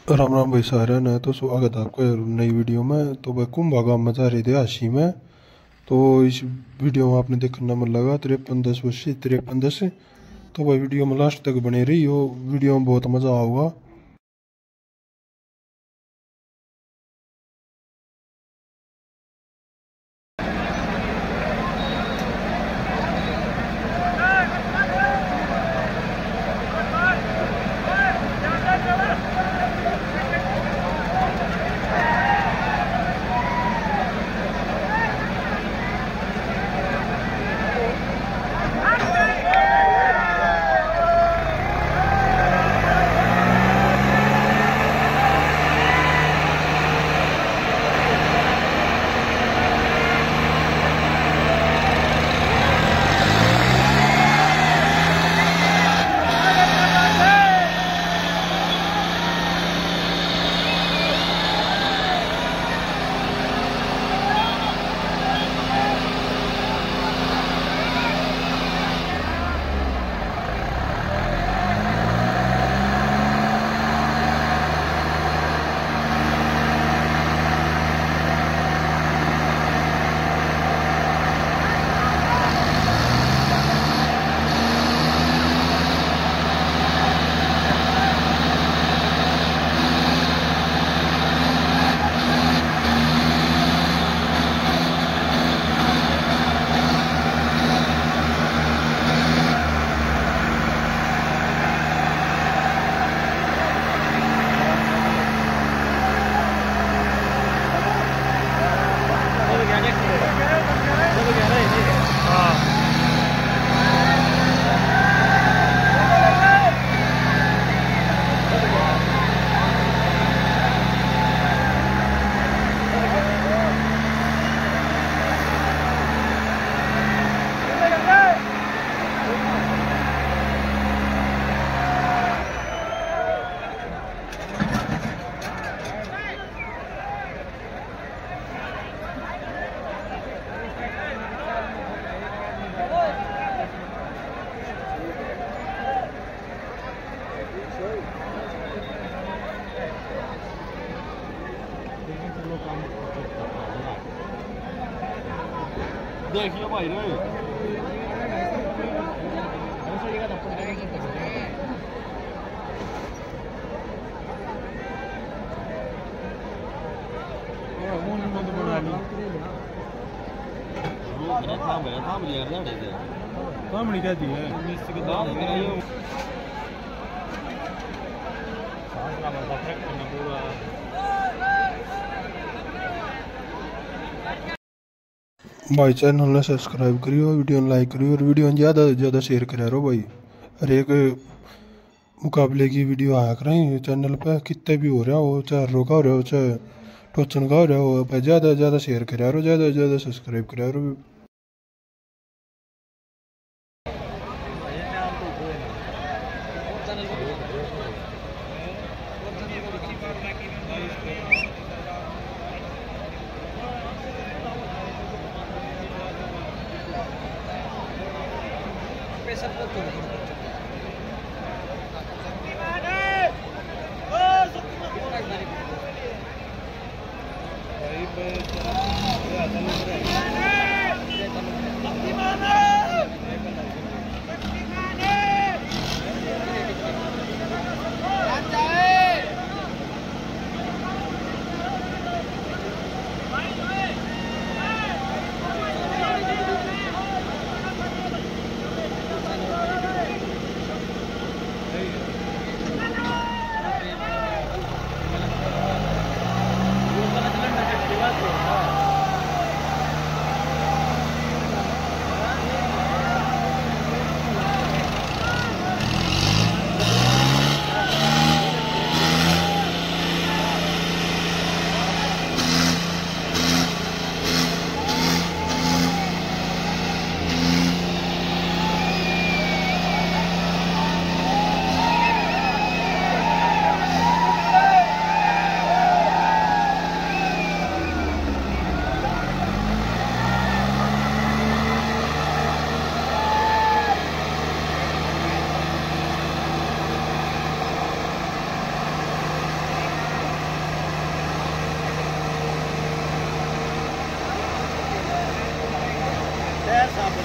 राम राम भाई सारे ने तो स्वागत है आपका नई वीडियो में। तो भाई कुंभ गांव में जा रहे थे हाशी में। तो इस वीडियो में आपने देखना मन लगा 53 10 तो भाई वीडियो में लास्ट तक बने रही हो, वीडियो में बहुत मज़ा आऊगा। देखिए भाई रे कॉमेडी कहती है भाई चैनल ने सब्सक्राइब करियो, वीडियो ने लाइक करियो और वीडियो ने ज़्यादा से ज़्यादा शेयर करा रहो भाई। हर एक मुकाबले की वीडियो आया करें चैनल पे, कितने भी हो रहा हो, चाहे रोका हो रहा हो, चाहे टोचन का हो रहा हो भाई, ज़्यादा से ज़्यादा शेयर करा रहो, ज़्यादा से ज़्यादा सब्सक्राइब करा रहो।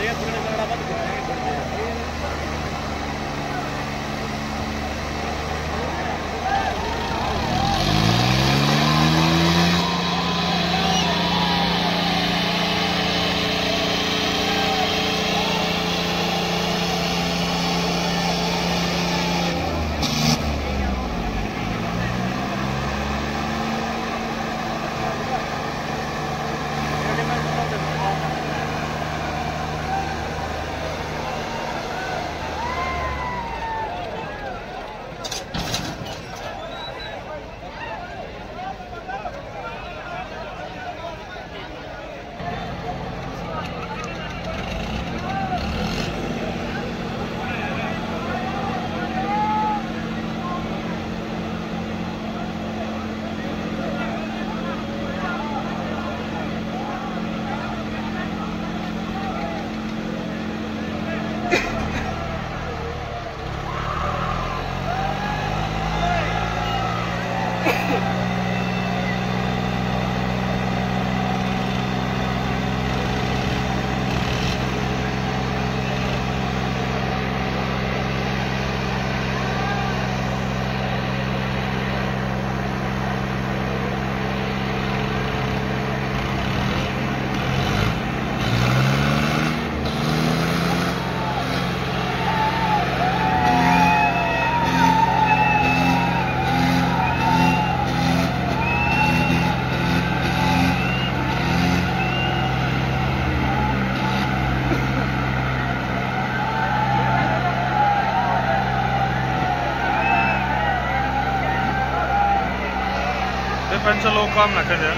पेंसिल लोग काम ना करे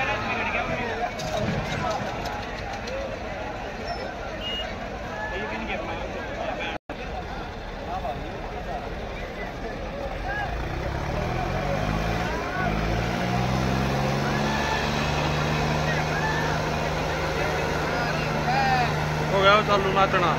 हो गया चालू नाचना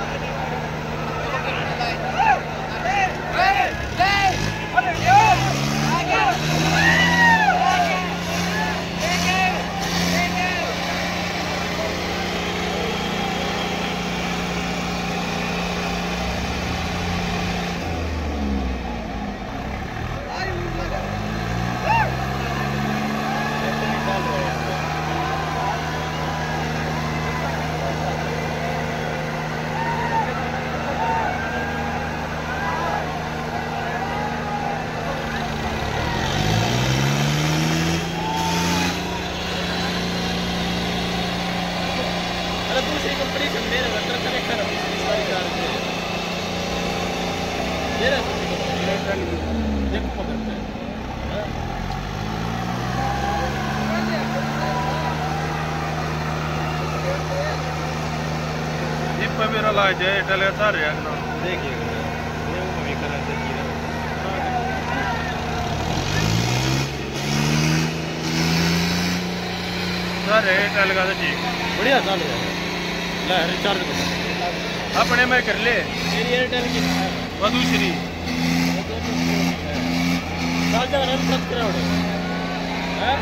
दूसरी कंपनी से मेरे ट्रक कनेक्टर सारी कार से मेरा देखो पकड़ते हैं जिप पे मेरा लाइट है इटले सारे है ना देखिए ये वो भी कलर देखिए सारे इटले का तो ठीक बढ़िया चाल रहा है ले रिचार्ज कर अपने में कर ले मेरी एयरटेल की वो दूसरी साजा रन कट कराओ है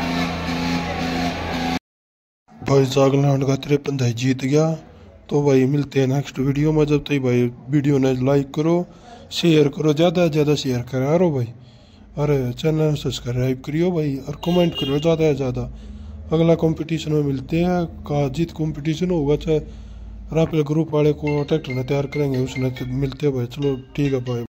भाई जागलैंड का 53 जीत गया। तो भाई मिलते हैं नेक्स्ट वीडियो में। जब तक भाई वीडियो ने लाइक करो शेयर करो ज़्यादा से ज़्यादा शेयर करो भाई और चैनल सब्सक्राइब करियो भाई और कमेंट करो ज़्यादा से ज़्यादा। अगला कंपटीशन में मिलते हैं का जीत कंपटीशन होगा चाहे राफेल ग्रुप वाले को ट्रैक्टर में तैयार करेंगे उसने तो मिलते हैं भाई। चलो ठीक है भाई।